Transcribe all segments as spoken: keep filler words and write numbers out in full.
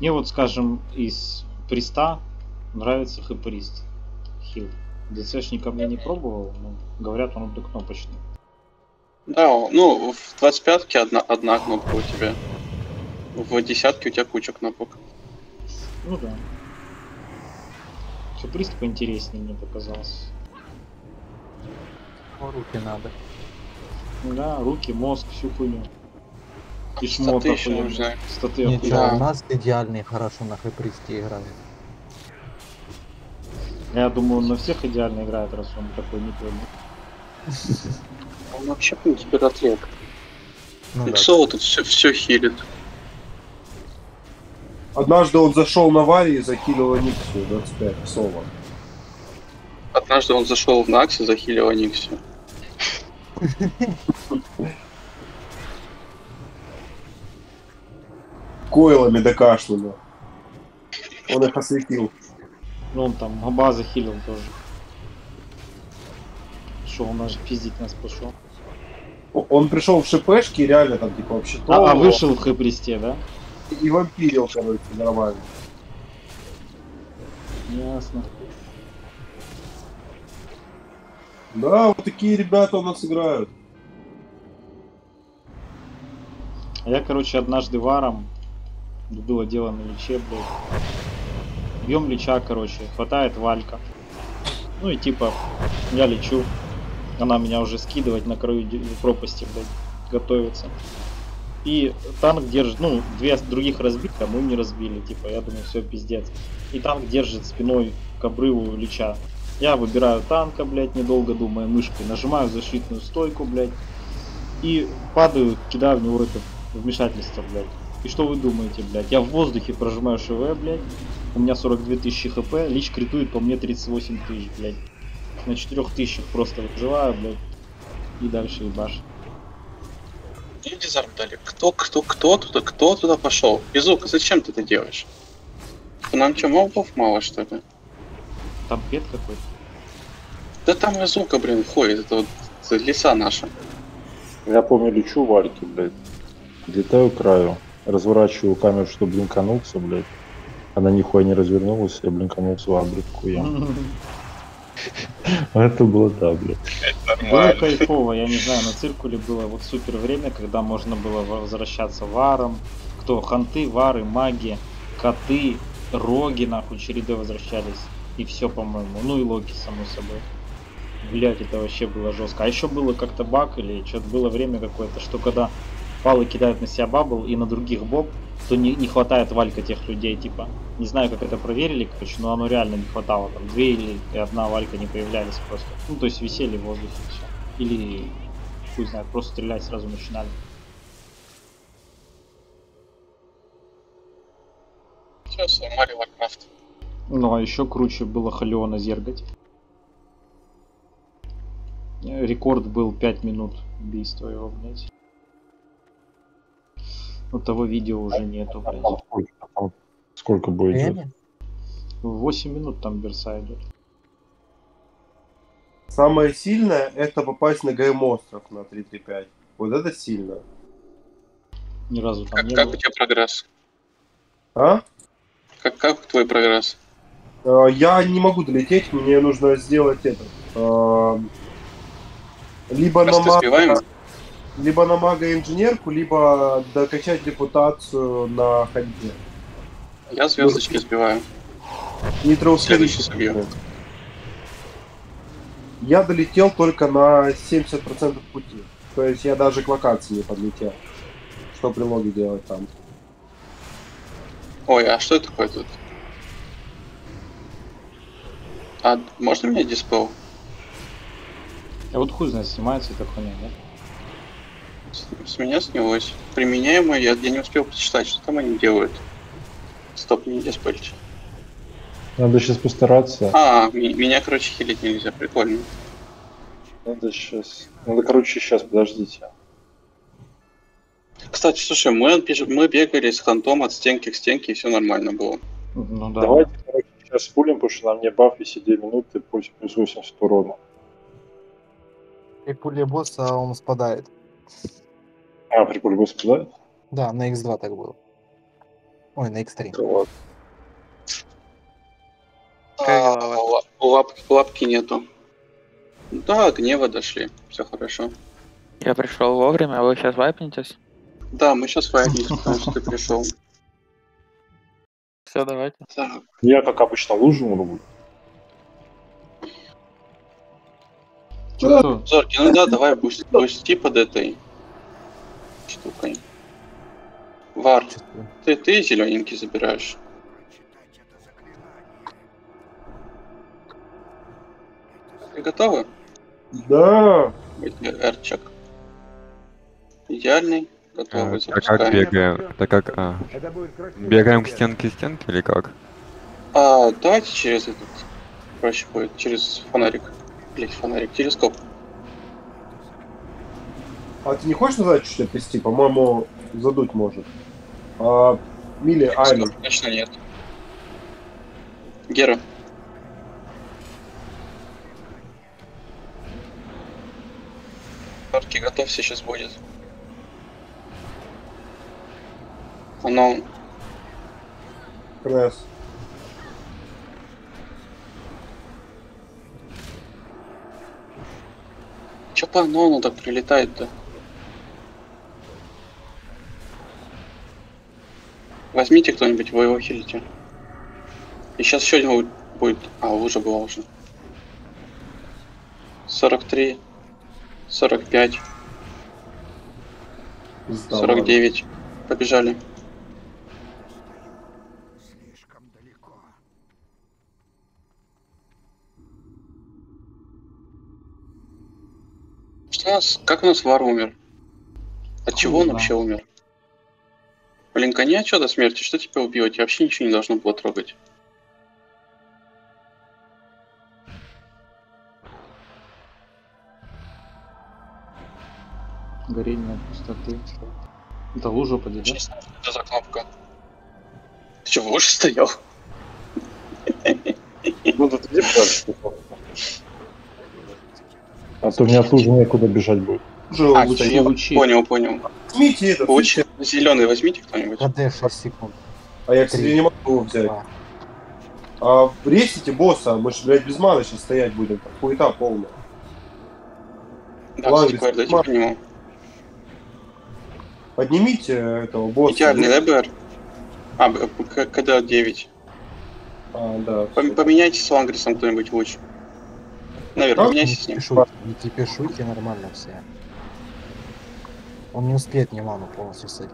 Мне вот, скажем, из приста нравится хэприст. Хил. ДЦшника мне не пробовал, но говорят, он однокнопочный. Да, ну, в двадцать пятке одна, одна кнопка у тебя. В десятке у тебя куча кнопок. Ну да. Хэприст поинтереснее мне показался. Руки надо. Да, руки, мозг, всю хуйню. И Статы шмот еще охуенный. нужны. Статы Ничего, охуенные. у нас идеальный хорошо на хэпристе играет. Я думаю, он на всех идеально играет, раз он такой не понял. Он вообще кибератлет. Ну да. Иксоу тут все, все хилит. Однажды он зашел на Варе и закинул Аниксию двадцать пять соло. Однажды он зашел в Накси, захилил Аниксию. Койлами докашляно. Он их осветил. Ну он там Аба захилил тоже. Что, он даже пиздить нас пошел. Он пришел в ШПшки, реально там типа вообще то. А, а вышел в хэпристе, да? И вампирил, короче, нормально. Ясно. Да, вот такие ребята у нас играют. А я, короче, однажды варом было дело на личе, блядь. Бьем лича, короче, хватает Валька. Ну и типа, я лечу. Она меня уже скидывать на краю пропасти, блядь, готовится. И танк держит, ну, две других разбить, а мы не разбили, типа, я думаю, все, пиздец. И танк держит спиной к обрыву лича. Я выбираю танка, блядь, недолго думая, мышкой, нажимаю защитную стойку, блядь, и падаю, кидаю в него это вмешательство, блядь. И что вы думаете, блядь? Я в воздухе прожимаю ШВ, блядь, у меня сорок две тысячи хп, лич критует по мне тридцать восемь тысяч, блядь. На четырёх тысячах просто выживаю, блядь, и дальше ебашь. Мне дизарм дали. Кто, кто, кто туда, кто туда пошел? Безука, зачем ты это делаешь? Нам что, мобов мало, что ли? Там пет какой-то. Да там Безука, блин, ходит. Это вот это леса наша. Я помню, лечу вальки, блядь. Летаю к краю, разворачиваю камеру, чтобы блинкануться, блядь. Она нихуя не развернулась, я блинканулся в абрик хуям. Это было, да, блядь. Было кайфово, я не знаю, на циркуле было вот супер время, когда можно было возвращаться варом. Кто? Ханты, вары, маги, коты, роги, нахуй, чередой возвращались. И все, по-моему. Ну и локи, само собой. Блять, это вообще было жестко. А еще было как-то баг или что-то было время какое-то, что когда палы кидают на себя бабл и на других боб, то не, не хватает валька тех людей, типа. Не знаю, как это проверили, короче, но оно реально не хватало. Там две или одна валька не появлялись просто. Ну, то есть висели в воздухе все. Или, хуй знает, просто стрелять сразу начинали. Все, сломали Warcraft. Ну, а еще круче было Халиона зергать. Рекорд был пять минут убийства его, блядь. Ну, того видео уже нету, блядь. Там сколько, там сколько будет идет? Время? восемь минут там берса идет. Самое сильное это попасть на ГМ остров на три три пять. Вот это сильно. Ни разу там Как, не как было. у тебя прогресс? А? Как, как твой прогресс? Э, Я не могу долететь, мне нужно сделать это. э, Либо на, Просто сбиваем? мага, либо на мага инженерку, либо докачать репутацию на ходьбе. Я звездочки сбиваю. Нитро Следующий собью. Я долетел только на семьдесят процентов пути. То есть я даже к локации не подлетел. Что прилоги делать там? Ой, а что это такое тут? А можно мне диспел? А вот хуй знает, снимается эта хуйня, да? С, с меня снялось. Применяемое, я, я не успел прочитать, что там они делают. Стоп, не диспельте. Надо сейчас постараться. А, ми- меня, короче, хилить нельзя, прикольно. Надо сейчас. Надо, короче, сейчас, подождите. Кстати, слушай, мы, беж- мы бегали с хантом от стенки к стенке, и все нормально было. Ну да. Давайте, короче, сейчас спулим, потому что на мне баф, если две минуты, плюс плюс восемьдесят урона. И пуля босса он спадает. А, прикольно, господа. Да, на икс два так было. Ой, на экстрим. Вот. Как А, дела? ла- лап- лапки нету. Да, гнева дошли. Все хорошо. Я пришел вовремя, а вы сейчас вайпнетесь? Да, мы сейчас вайпнемся, потому что ты пришел. Все, давайте. Так, Я, как обычно, лужу рублю. Что? Зорки, ну да, давай бусти, бусти под этой штукой. Вар, Чувствую. ты, ты зелененький забираешь. Вы готовы? Да. Эрчик. Идеальный. Готовы, А запускаем. как бегаем? Так как, а, бегаем к стенке стенки или как? А, давайте через этот. Проще будет, через фонарик. Блять, фонарик, телескоп. А ты не хочешь назад чуть-чуть отвести? По-моему, задуть может. А, Мили, Айна. Телескоп точно нет. Гера. Зорки, готовься, сейчас будет. Оно. Крес. Чё по анону так прилетает-то? Возьмите кто-нибудь, вы его хилите. И сейчас еще один будет. А, уже была уже. сорок три. сорок пять. сорок девять. Побежали. Что у нас? Как у нас Вар умер? От чего он знаю. вообще умер? Блин, коня отчета смерти, что тебя убило? Тебя вообще ничего не должно было трогать. Горение пустоты. Это лужа подойдет. Честно, что за кнопка? Ты что, в луже стоял? Ну, тут где дальше? А то мне от лужи некуда бежать будет. Уже А, лучи, всё, лучи. понял, понял. Возьмите этот. Луч зеленый возьмите кто-нибудь. КД шесть секунд. А я, кстати, Три. не могу его взять. Два. А, ресите босса, мы же, блядь, без маны сейчас стоять будем. Там хуета полная. Да, Ладно, кстати, Клэр, дайте ма- по нему. Поднимите этого босса. Идеальный ЛБР. А, б- к- КД девять. А, да. Пом- Поменяйтесь с Лангрисом кто-нибудь луч. Наверное, А? Не поменяйся с ним. кипишуйте, не кипишуйте, нормально все. Он не успеет мне ману полностью садить.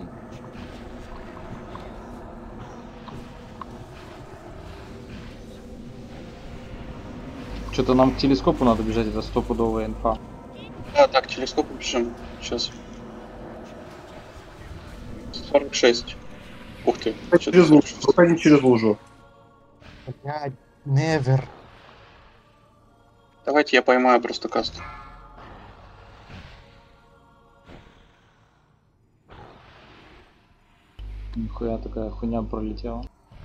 Что-то нам к телескопу надо бежать, это стопудовая инфа. Да, так, телескоп бежим. Сейчас. сорок шесть. Ух ты. Выходи что-то через лужу. сорок шесть. Выходи через лужу. Блядь, never. Давайте я поймаю просто каст. Нихуя такая хуйня пролетела.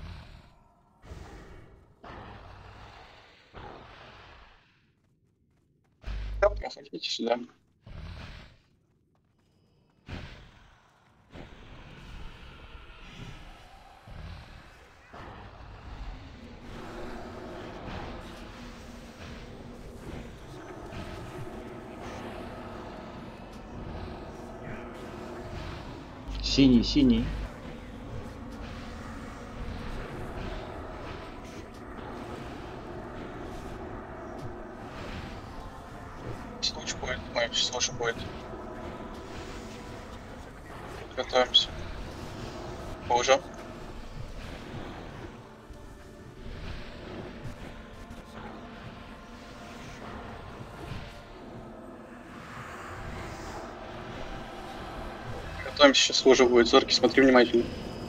Проходите сюда. Синий, синий. Случай будет, мой случай будет. Готовимся. Уже. Готовимся, сейчас лужа будет. Зорки, смотри внимательно.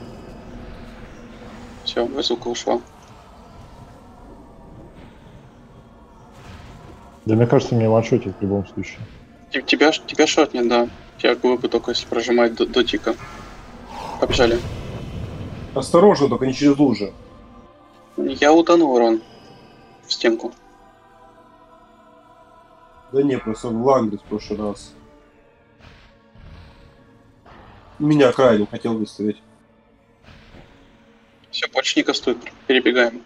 Все, высылка ушла. Да мне кажется, мне ваншотит в любом случае. Т- Тебя, ш- тебя шотнет, да. Тебя глыбы только если прожимать до, до тика. Побежали. Осторожно, только не через лужи. Я утонул, урон. В стенку. Да не, просто в Лангрис в прошлый раз. Меня крайне хотел выставить. Дальше не кастуй, перебегаем.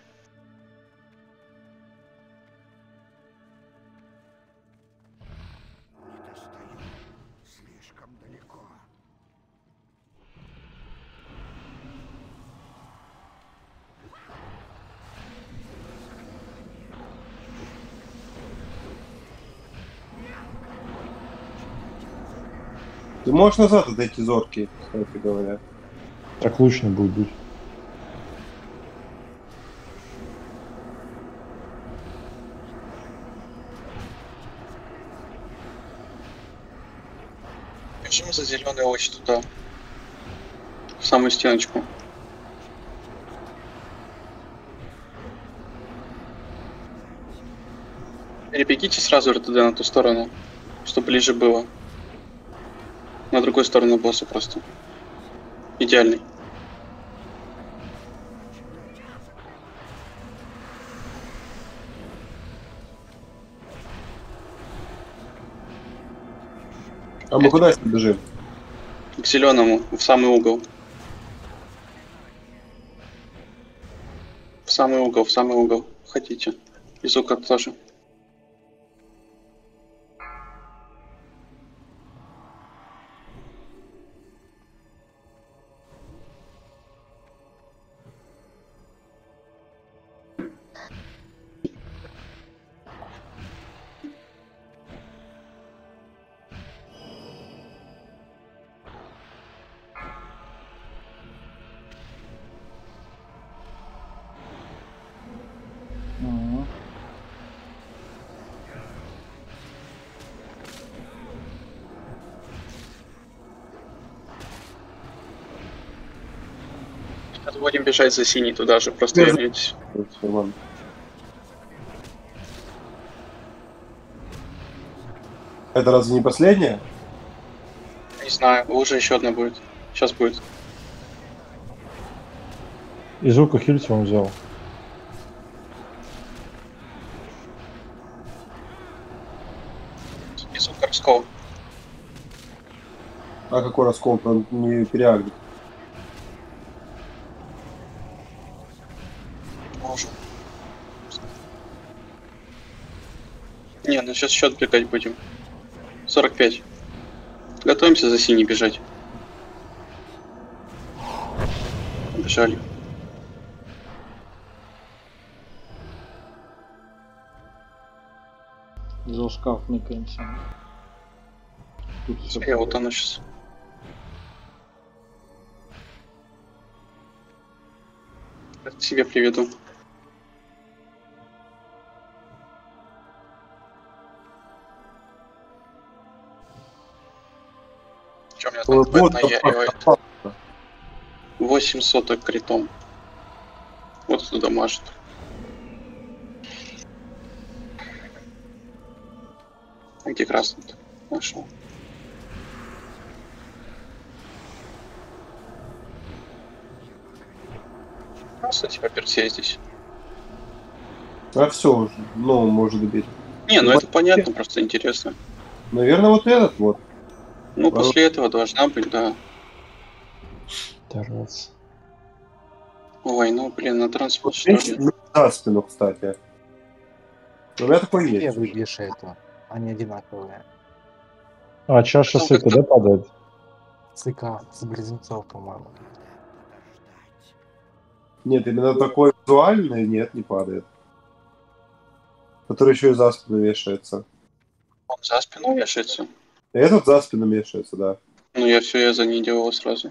Ты можешь назад отойти, зоркий, кстати говоря. Так лучше не будет быть. Бежим за зеленый ось туда. В самую стеночку. Перебегите сразу эр тэ дэ на ту сторону, чтобы ближе было. На другую сторону босса просто. Идеальный. А мы куда бежим? К зеленому, в самый угол. В самый угол, в самый угол. Хотите. И звука тоже. Мгм. Сейчас будем бежать за синий туда же, просто Я за- вернитесь. Ладно. Это разве не последняя? Не знаю, уже еще одна будет. Сейчас будет. И звука хильца он взял. И звука раскол. А какой раскол? Он не переагрит. Уже. Не, ну сейчас счет бегать будем. сорок пять. Готовимся за синий бежать. Бежали. За шкаф ныкаемся. Тут все. Я вот оно сейчас. К себе приведу. Чё, у меня Ой, там вот бэт наяривает? так. восемь соток критом. Вот туда мажет. А где красный-то? Нашел. А, кстати, по персе здесь. А все уже. Ну, может добить. Не, ну это понятно, просто интересно. Наверное, вот этот вот. Ну, после этого должна быть, да. Тарас. Ой, ну, блин, на транспорт, что Меньше ли? за спину, кстати. У меня такой есть. Первый бишь это. Они одинаковые. А, чаша Ну, сыка, как-то- да, падает? ЦК с близнецов, по-моему. Нет, именно такой визуальный, нет, не падает. Который еще и за спину вешается. Он за спину вешается? И этот за спину вешается, да. Ну, я все, я за ней делал сразу.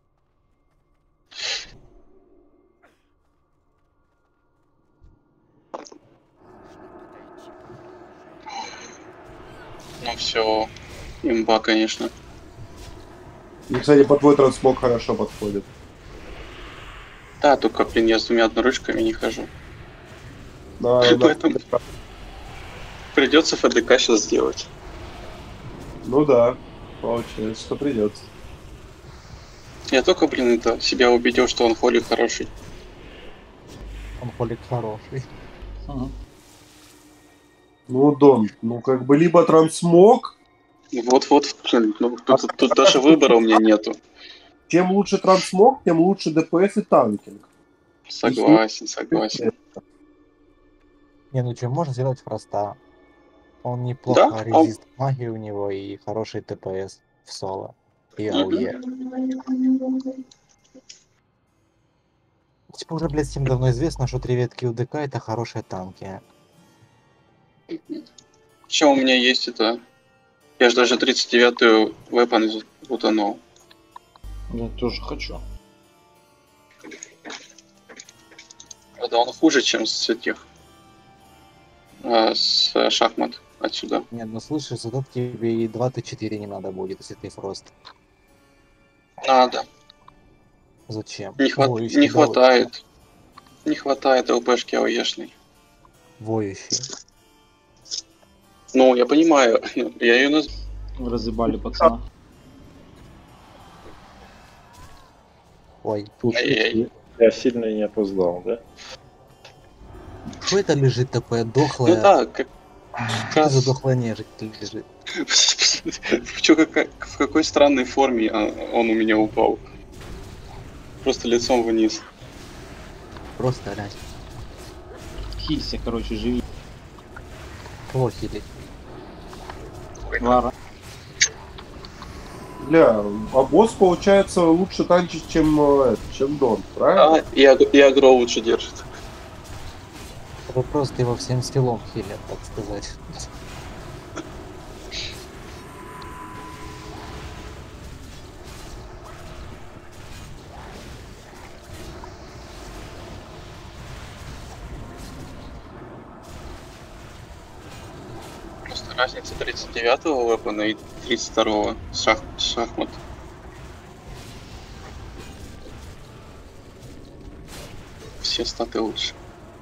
Ну все, имба, конечно. И, кстати, под твой трансмог хорошо подходит. Да, только, блин, я с двумя одноручками не хожу. На, на- Поэтому придется эф дэ ка сейчас сделать. Ну да, получается, что придется. Я только, блин, это себя убедил, что он холи хороший. Он холик хороший. Мгм. Ну, Дон, ну как бы либо трансмог, Вот-вот, блин, ну, тут, тут даже выбора у меня нету. чем лучше трансмог, тем лучше дэ пэ эс и танкинг. Согласен, согласен. Не, ну что, можно сделать проста. Он неплохо Да, резист магии у него и хороший ТПС в соло. И АУЕ. Типа уже, блядь, всем давно известно, что три ветки УДК это хорошие танки. Что у меня есть это? Я же даже тридцать девятую weapon утонул. Я тоже хочу. Правда, он хуже, чем с этих. А, с а, шахмат отсюда. Нет, ну слышишь, зато тебе и два Т четыре не надо будет, если ты фрост. Надо. Зачем? Не, хват... О, еще не да, хватает. Не хватает ЛПшки АОЕшной. Воющий. Ну, я понимаю. Я ее наз... Разъебали пацана. Ой, Тут Ай-яй. я сильно не опоздал, да? что это лежит такое Ну дохлое? да, как... Что за дохлая нежить лежит? Чё, какая- в какой странной форме а, он у меня упал? Просто лицом вниз. Просто глянь. Хилься, короче, живи. Кого хилить? Вара. Бля, а босс получается лучше танчить, чем, э, чем Дон, правильно? А, и, аг- и агро лучше держит. Вопрос, ты его всем скиллом хилят, так сказать. Просто разница тридцать девятого вепона и тридцать второго шах... шахмат. Все статы лучше.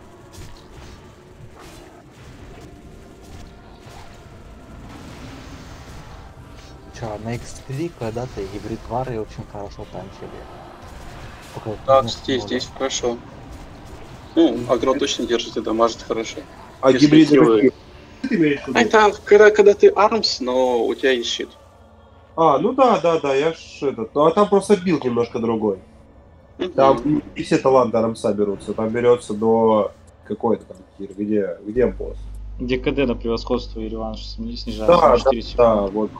Чё, на икс три когда-то гибрид-вары очень хорошо танчили. Только Да, не здесь, смогли. здесь хорошо. Ну, агро точно держит и дамажит хорошо. А если гибриды хилы- какие? Ты имеешь в виду? А это когда, когда ты армс, но у тебя есть щит. А, ну да, да, да, я ж этот. Ну а там просто билд немножко другой. Мгм. Там не все таланты Арамса берутся. Там берется до какой-то там тир. Где, где босс? Где КД на превосходство и реванш снижается Да, на да, четыре да, секунды. вот.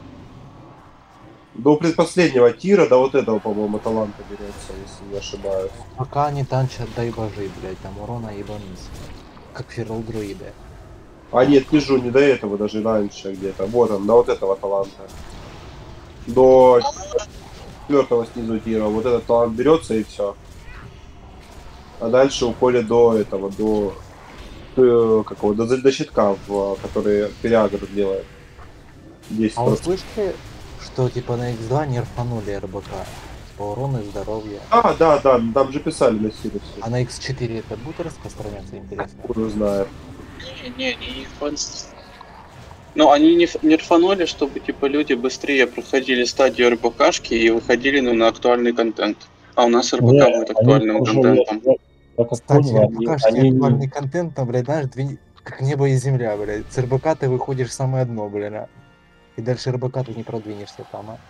До предпоследнего тира, до вот этого, по-моему, таланта берется, если не ошибаюсь. Пока они танчат, дай божи, блядь, там урона ебанись. Как ферл-друиды. А нет, лежу не до этого, даже раньше где-то. Вот он, до вот этого таланта. До четвертого снизу тира. Вот этот талант берется и все. А дальше уходит до этого, до э, какого, до, до щитка, в, который переагр делает. десять А вы процентов. слышали, что типа на икс два нерфанули РБК? Типа урона и здоровье. А, да, да, там же писали на Сирусе. А на икс четыре это будет распространяться, интересно? Кто знает. Не, не, не фан- Ну, они не, ф- не рфанули, чтобы типа люди быстрее проходили стадию РБКшки и выходили ну, на актуальный контент. А у нас РБК Не, будет они актуальным тоже, контентом. я- я как Кстати, понял, они- РБК они- актуальный контент, там, блядь, знаешь, две... как небо и земля, блядь. С РБК ты выходишь в самое дно, блядь. а. И дальше РБК ты не продвинешься там, а.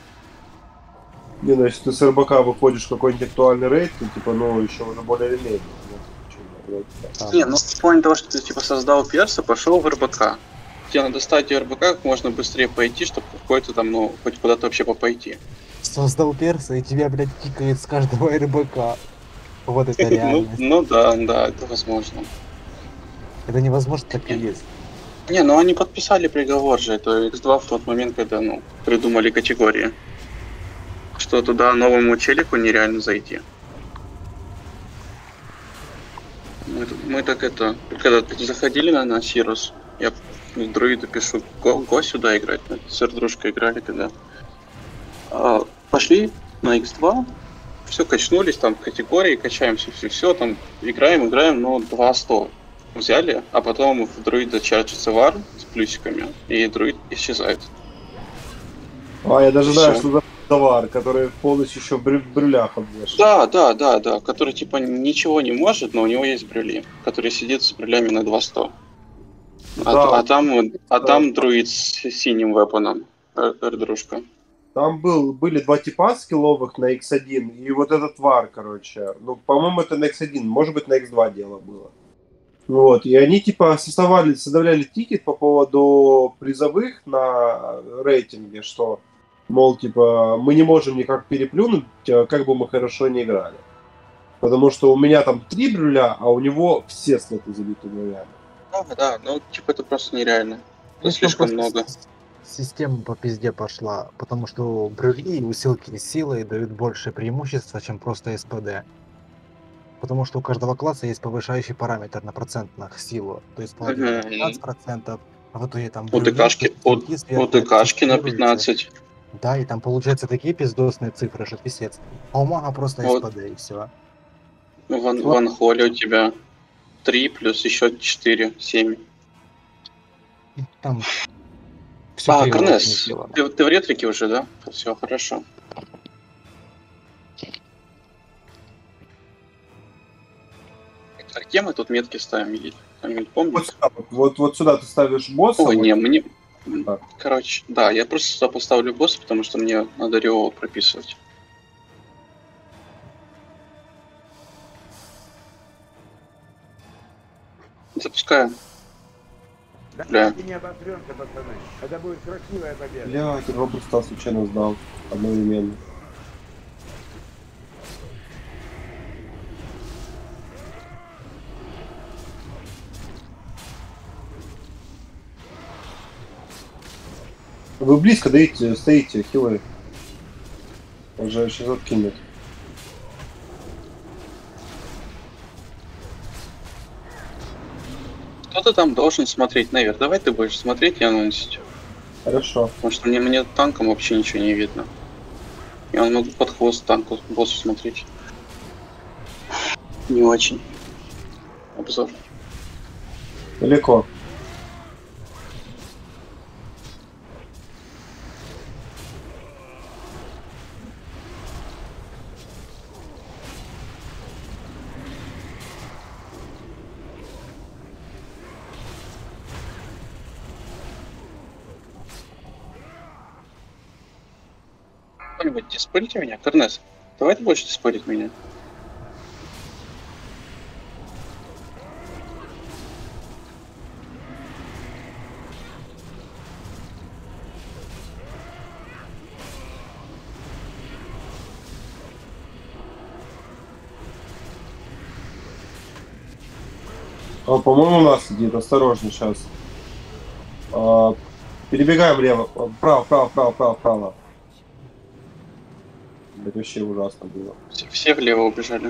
Не, ну если ты с РБК выходишь в какой-нибудь актуальный рейд, то типа, ну, еще уже более линейный. Ну, почему, вроде так. Там. Не, ну в плане того, что ты типа создал перса, пошел в РБК. Тебе надо стадию РБК как можно быстрее пойти, чтобы какой-то там, ну, хоть куда-то вообще попойти. Создал перса, и тебя, блядь, кикает с каждого РБК. Вот это Ну, реальность. ну да, да, это возможно. Это невозможно, так и есть. Не, ну они подписали приговор же, это икс два в тот момент, когда, ну, придумали категории. Что туда новому челику нереально зайти. Мы, тут- мы так это, когда заходили на, на Сирус, я друиду пишу, го, го сюда играть, мы с дружкой играли когда. А, пошли на икс два, все качнулись, там категории, качаем все-все-все, там играем, играем, но два сто взяли, а потом в друида чарджится вар с плюсиками, и друид исчезает. А, я даже знаю, Всё. что за товар, который полностью еще в брю- в брюлях обвешен. Да, да, да, да, который типа ничего не может, но у него есть брюли, который сидит с брюлями на два сто. А, Да. а там, а Да. там друид с синим вепоном, дружка. Там был, были два типа скилловых на икс один, и вот этот вар, короче. Ну, по-моему, это на икс один, может быть, на икс два дело было. Вот, и они, типа, составляли, составляли тикет по поводу призовых на рейтинге, что, мол, типа, мы не можем никак переплюнуть, как бы мы хорошо не играли. Потому что у меня там три брюля, а у него все слоты забиты брюлями. Да, да, ну, типа, это просто нереально. Это Ну, там слишком просто много. с- Система по пизде пошла, потому что брюли и усилки силы дают больше преимущества, чем просто СПД. Потому что у каждого класса есть повышающий параметр на процентных силу. То есть паладин на Мгм. пятнадцать процентов, а в итоге там У брюли, ТКшки, у, усилки у сверху ТКшки на активируются. пятнадцать. Да, и там получаются такие пиздосные цифры, что писец. А у мага просто Вот. СПД и все. В Ван, Слабо. Ван Холле у тебя три плюс еще четыре, семь. Там все А, криво очень Корнес, сделано. ты, ты в ретрике уже, да? Все, хорошо. А где мы тут метки ставим? Или кто-нибудь помнит? Вот сюда, вот, вот, вот сюда ты ставишь босса. Ой, вот, не, мне... Так. Короче, да, я просто сюда поставлю босса, потому что мне надо Рио прописывать. Запускаю. Бля. Давайте не обосремся, пацаны. Это будет красивая победа. Блядь, два буста случайно сдал одновременно. Вы близко стоите, стоите, хилы. Он же сейчас откинет. Кто-то там должен смотреть наверх. Давай ты будешь смотреть и анонсить. Хорошо. Потому что мне, мне танком вообще ничего не видно. Я могу под хвост танку боссу смотреть. Не очень. Обзор. Далеко. Кто-нибудь диспелите меня? Корнес, давай ты будешь диспелить меня. А, по-моему, у нас сидит. Осторожно сейчас. А, перебегаем влево. Вправо, вправо, вправо, вправо, вправо. Это вообще ужасно было. Все, все влево убежали.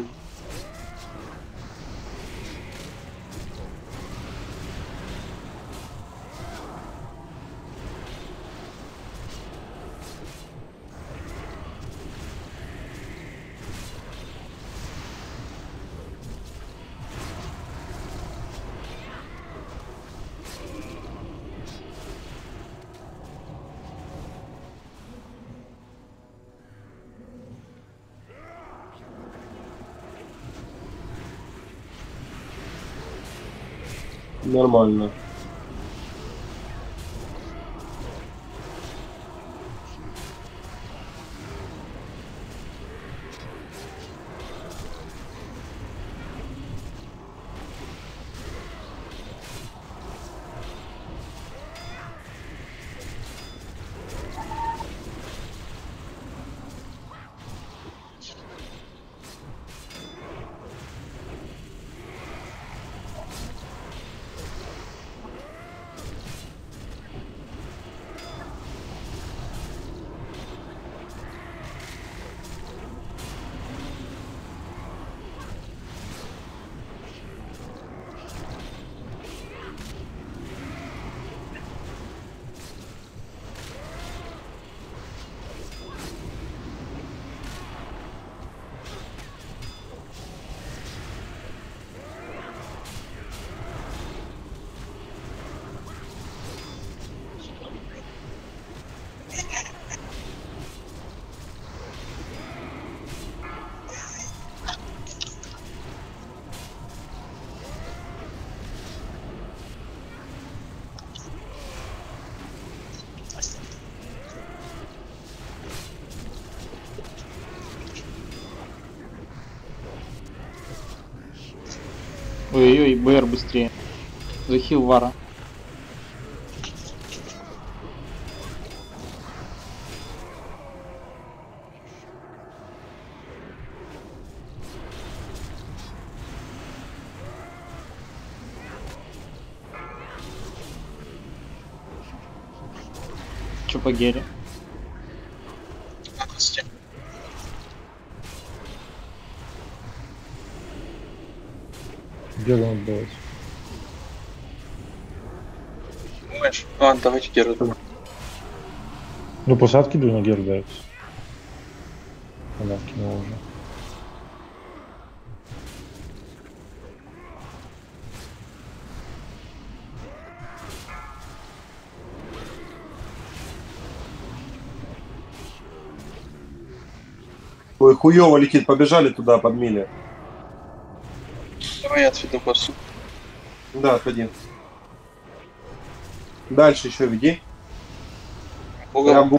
Нормально. Ой-ой, БР быстрее. Захил Вара. Чё по Гере? Где он отбивать? Думаешь? Ладно, давайте Геру. Ну, после откидывай на Гер дается. Она откинула уже. Ой, хуёво летит, побежали туда, под мили. Давай я отведу боссу. Да, отходи. Дальше еще веди. Угол.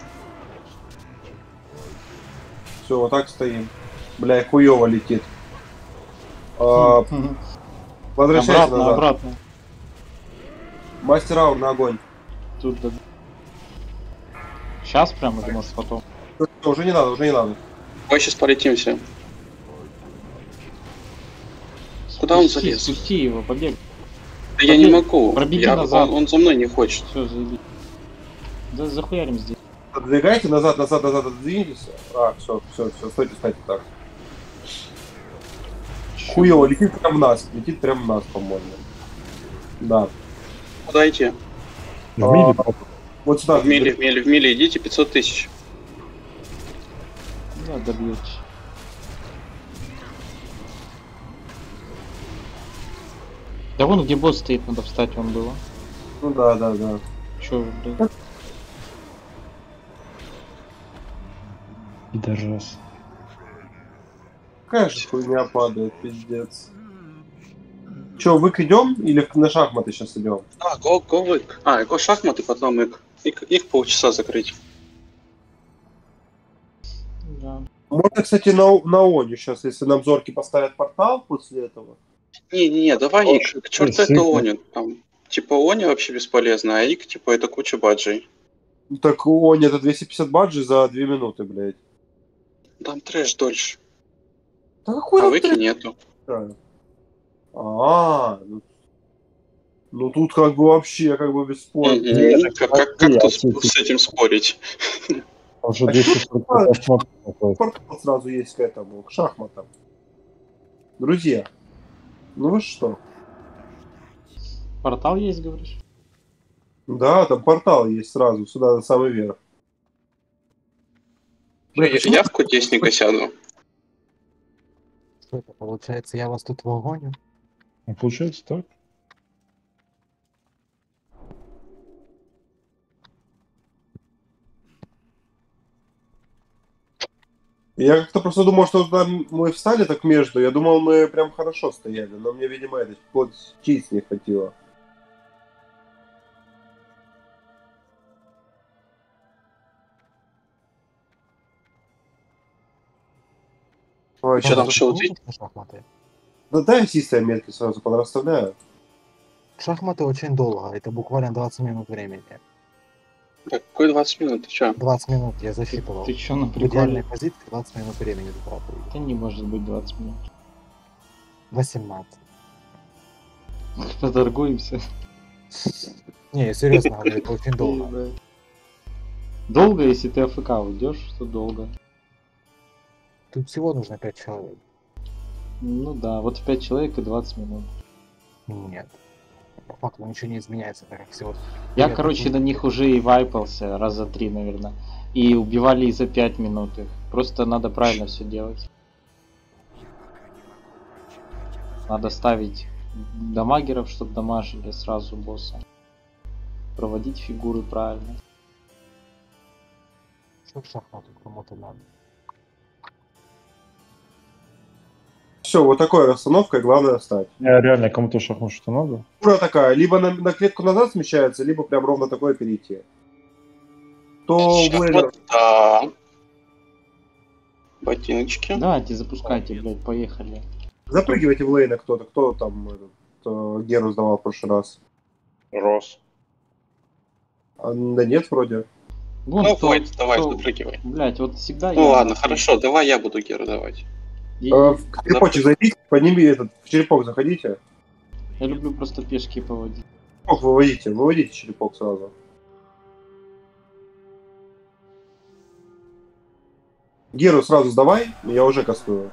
Все, вот так стоим. Бля, хуёво летит. А, возвращайся Обратно, назад. обратно. Мастер аур на огонь. Тут да. Сейчас прямо или может потом? Всё, уже не надо, уже не надо. Мы сейчас полетим все. Куда он Спусти, залез? спусти его, побег. Да я не могу. Пробеги Я, назад. он, он за мной не хочет. Все, заеби. Да захуярим здесь. Отдвигайте назад, назад, назад, отдвиньтесь. А, все, все, все, стойте, стойте так. Хуёво, летит прям в нас, летит прям в нас, по-моему. Да. Куда идти? В мире, А, вот сюда. В миле, в миле, в миле идите, пятьсот тысяч. Да, добьете. Да вон где босс стоит, надо встать, он было. Ну да, да, да. Чё, блядь? и даже раз. Какая же хуйня падает, пиздец. Че, вык идем или на шахматы сейчас идем? А, го, го вык. А, го шахматы, потом их. Их, их полчаса закрыть. Да. Можно, кстати, на, на Оню сейчас, если нам зорки поставят портал после этого. Не-не-не, давай О, ик. К черту сильно. это Они. Там, типа Они вообще бесполезно, а ик, типа, это куча баджей. Так Оня это двести пятьдесят баджи за две минуты, блядь. Там трэш дольше. Да какой А там выки трэш? нету. А, ну, ну тут как бы вообще как бы бесспорно. Мгм. Как, как, как Я тут чуть-чуть. с этим спорить? Там же двести сорок пять шмотов находится. Портал сразу есть к этому, к шахматам. Друзья, ну вы что? Портал есть, говоришь? Да, там портал есть сразу, сюда на самый верх. Я, я в кудесника сяду. Что это получается? Я вас тут вогоню? Ну, получается так. Я как-то просто думал, что там мы встали так между. Я думал, мы прям хорошо стояли, но мне, видимо, это вот чист не хватило. Ой, Что там, Может, шоу лучше на шахматы? да дай асистые метки сразу подраставляю. Шахматы очень долго, это буквально двадцать минут времени. Так, какой двадцать минут, ты чё? двадцать минут я засчитывал. Ты чё на В идеальной приколе? позиции двадцать минут времени затратили. Это не может быть двадцать минут. восемнадцать. Поторгуемся. Не, я серьезно говорю, это очень долго. Долго, если ты АФК уйдешь, то долго. Тут всего нужно пять человек. Ну да, вот пять человек и двадцать минут. Нет. По факту ничего не изменяется, так как всего. Я, Нет, короче, тут- на них уже и вайпался раза три, наверное. И убивали и за пять минут их. Просто надо правильно все делать. Надо ставить дамагеров, чтобы дамажили сразу босса. Проводить фигуры правильно. Что в шахматы кому-то надо? Все, вот такой расстановкой, главное встать. Не, реально, кому-то шахмат что надо. Фигура такая, либо на, на клетку назад смещается, либо прям ровно такое перейти. То Шахмат, Блейдер- да. Ботиночки. Давайте, запускайте, блядь, поехали. запрыгивайте в лейна кто-то, кто там этот, э, Геру сдавал в прошлый раз? Рос. А, да нет, вроде. Вон Ну, кто- Войд, давай, кто- запрыгивай. Блять, вот всегда Ну я... ладно, хорошо, давай я буду Геру давать. И- Э, в черепочек зайдите, подними этот, в черепок заходите. Я люблю просто пешки поводить. Черепок выводите, выводите черепок сразу. Геру сразу сдавай, я уже кастую.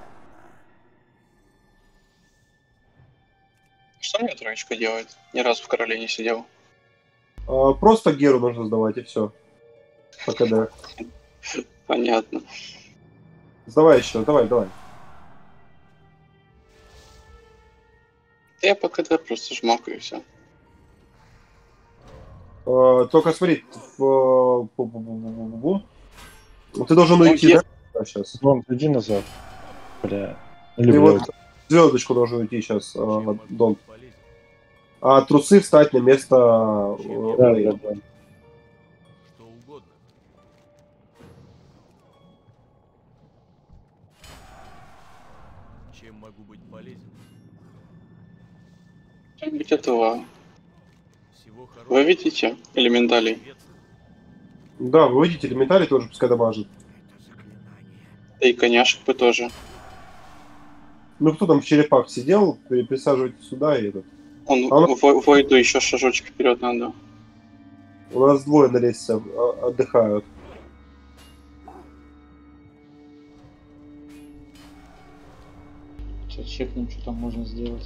Что мне троечка делает? Ни разу в короле не сидел. А, просто Геру нужно сдавать, и все. По КД. Понятно. Сдавай еще, давай, давай. Я пока да, просто жмакаю и все. А, только смотри, в, бу-бу-бу-бу-бу. Ты должен Ну, уйти, я- да? Сейчас. Дон, иди назад. Бля. Или, Ты блядь, вот звездочку должен уйти сейчас, Дон. А трусы встать на место. э, да, Лейна. да, да. Что угодно. Чем могу быть полезен? Где-то Всего хорошего. вы видите элементалей? Да, выводите элементарий тоже, пускай дамажит. Да и коняшек бы тоже. Ну кто там в черепах сидел, при- присаживайтесь сюда и этот. Он А он- в Войду еще шажочек вперед надо. У нас двое на лестнице а, отдыхают. Сейчас чекнем, что там можно сделать.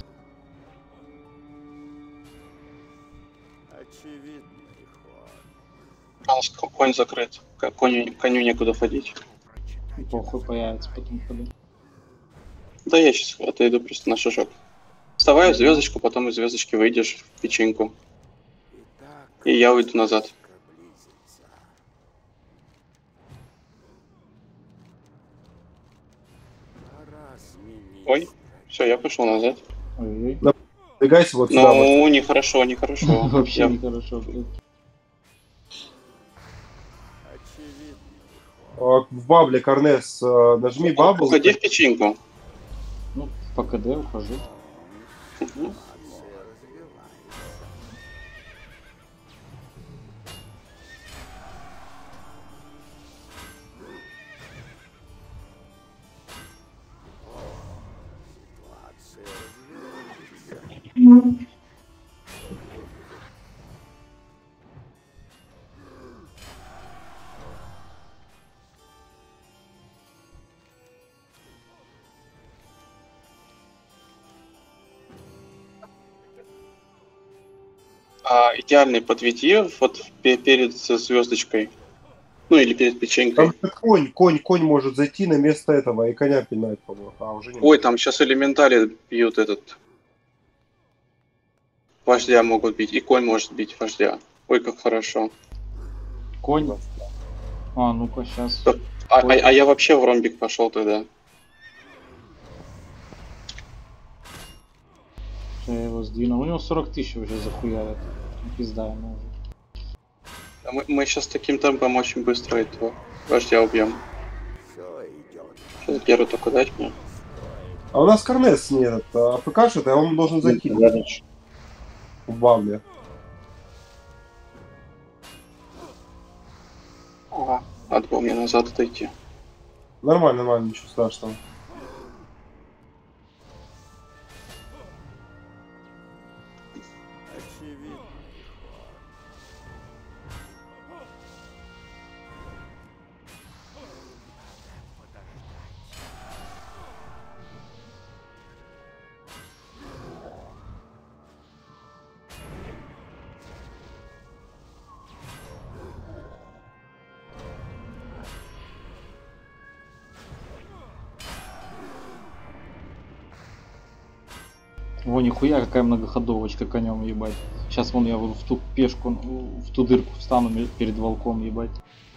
Очевидный ход. А у нас ко- конь закрыт. К- Коню, коню некуда ходить. И похуй появится потом ходы. Да я сейчас отойду просто на шажок. Вставай в звездочку, потом из звездочки выйдешь в печеньку. Итак, И я уйду назад. близится. Пора сменить. Ой, все, я пошел назад. Ой-ой. Двигайся вот сюда. вот. Ну, нехорошо, нехорошо. Вообще Я- нехорошо, блядь. Очевидный А, В бабле, Корнес, а, нажми бабл. Уходи в печеньку. Ну, по КД ухожу. Мгм. А, идеальный подведи вот пе- перед звездочкой. Ну или перед печенькой. Там конь, конь, конь может зайти на место этого и коня пинать, по-моему. А, уже не Ой, там сейчас элементали бьют этот. Вождя могут бить. И конь может бить вождя. Ой, как хорошо. Конь. А, ну-ка, сейчас. А, а- а я вообще в ромбик пошел тогда. Я его сдвинул. У него сорок тысяч уже захуярят. Пизда ему уже. А Мы, мы сейчас таким темпом очень быстро этого вождя убьем. Все идет. Сейчас первый только дать мне. А у нас Корнес не этот, а АФКшит, а он должен зайти Янич. в бабле. Ага, надо было мне назад отойти. Нормально, нормально, ничего страшного. Очевидный ход. Во, нихуя, какая многоходовочка конем, ебать. Сейчас вон я вот в ту пешку, ну, в ту дырку встану ме- перед волком, ебать.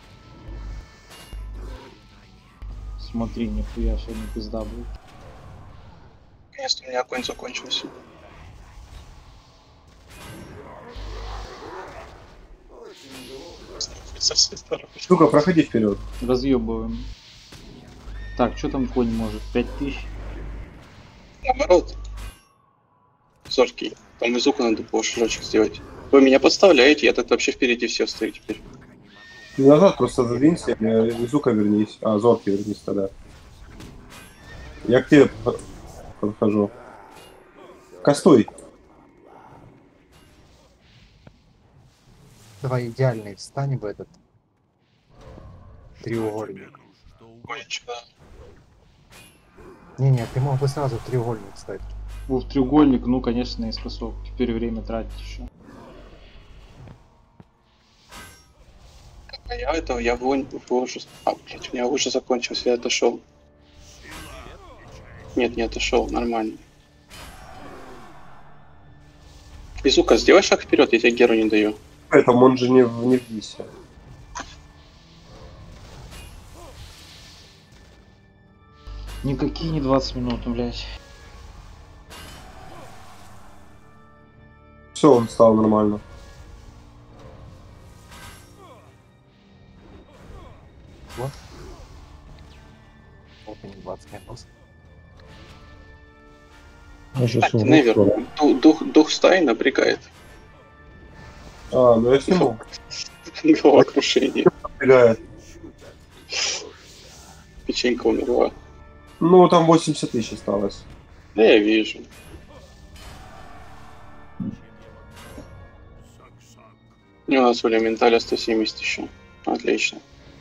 Смотри, нихуя, сегодня пизда будет. Наконец-то у меня конь закончился. Со всей стороны. Штука, проходи вперед. Разъебываем. Так, что там конь может? пять тысяч? Наоборот. Зоркий. Там из уха надо было шажочек сделать. Вы меня подставляете, я так вообще впереди всех стою теперь. Ты назад просто задвинься, из уха вернись. А, зоркий вернись тогда. Я к тебе подхожу. Кастуй. Давай идеальный, встань в этот треугольник. Конечка. Не-не, ты мог бы сразу в треугольник встать. В треугольник, ну, конечно, наискосок. Теперь время тратить еще. А я этого, я вон, уже... А, блядь, у меня уже закончился, я отошел. Нет, не отошел, нормально. Безука, сделай шаг вперед, я тебе геру не даю. Поэтому он же не, в- не в дисе. Никакие не двадцать минут, ну, блядь. Все, он стал нормально. Вот. Вот они двадцать минут. Я сейчас Кстати, Невер, ду- дух, дух стаи напрягает. А, ну я сниму. Головокрушение. Напрягает. Печенька умерла. Ну, там восемьдесят тысяч осталось. Да я вижу. И у нас у элементаля сто семьдесят еще. Отлично.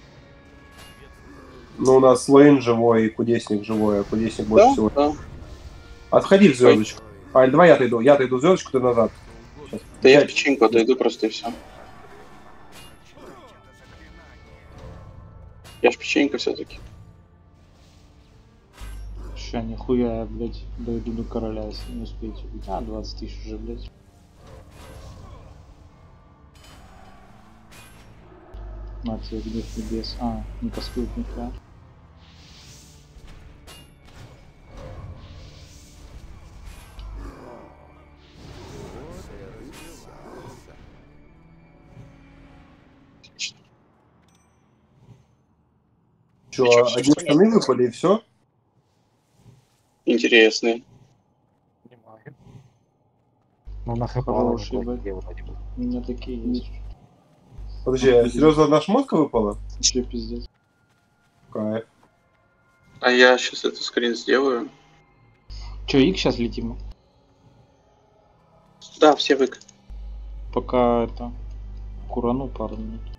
Ну, у нас Лейн живой и Кудесник живой, а Кудесник больше Да, всего. да. Отходи в звездочку. А, давай я отойду. Я отойду в звездочку, ты назад. Сейчас. Да я в Пять. печеньку отойду просто и все. Я ж печенька все-таки. Ща, нихуя, я, блядь, дойду до короля, если не успеете убить. А, двадцать тысяч уже, блядь. На тебе гнев небес. А, не кастует нихуя. Че, Ничего, всё одни понятно. штаны выпали и все? Интересные. Понимаю. Ну нахрен Хороший, никого блядь. не делать не буду. У меня такие есть. Подожди, а серьезно одна шмотка выпала? Че пиздец. Кайф. А я сейчас эту скрин сделаю. Че, ик сейчас летим? Да, все вык. Пока это... Курану пару минут.